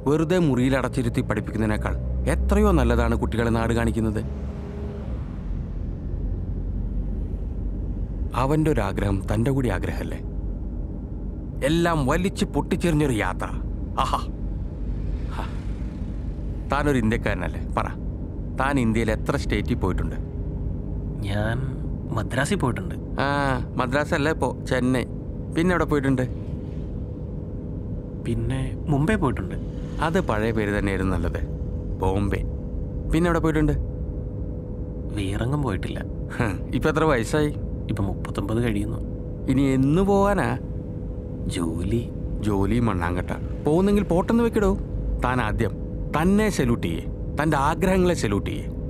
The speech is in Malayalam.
വെറുതെ മുറിയിൽ അടച്ചിരുത്തി പഠിപ്പിക്കുന്നതിനേക്കാൾ എത്രയോ നല്ലതാണ് കുട്ടികളെ നാട് കാണിക്കുന്നത്. അവൻ്റെ ഒരു ആഗ്രഹം തൻ്റെ കൂടി ആഗ്രഹമല്ലേ? എല്ലാം വലിച്ച് പൊട്ടിച്ചെറിഞ്ഞൊരു യാത്ര. ആഹാ, താനൊരു ഇന്ത്യക്കാരനല്ലേ? പറ, താൻ ഇന്ത്യയിൽ എത്ര സ്റ്റേറ്റിൽ പോയിട്ടുണ്ട്? ഞാൻ മദ്രാസിൽ പോയിട്ടുണ്ട്. മദ്രാസ് അല്ലേ, ഇപ്പോൾ ചെന്നൈ. പിന്നെ എവിടെ പോയിട്ടുണ്ട്? പിന്നെ മുംബൈ പോയിട്ടുണ്ട്. അത് പഴയ പേര് തന്നെയായിരുന്നു നല്ലത്, ബോംബെ. പിന്നെ എവിടെ പോയിട്ടുണ്ട്? വേറെങ്ങും പോയിട്ടില്ല. ഇപ്പം എത്ര വയസ്സായി? ഇപ്പം 39 കഴിയുന്നു. ഇനി എന്ന് പോവാനാ? ജോലി മണ്ണാങ്കട്ട. പോകുന്നെങ്കിൽ പോട്ടെന്ന് വെക്കിടോ. താൻ ആദ്യം തന്നെ സല്യൂട്ട് ചെയ്യേ, തൻ്റെ ആഗ്രഹങ്ങളെ സല്യൂട്ട് ചെയ്യേ.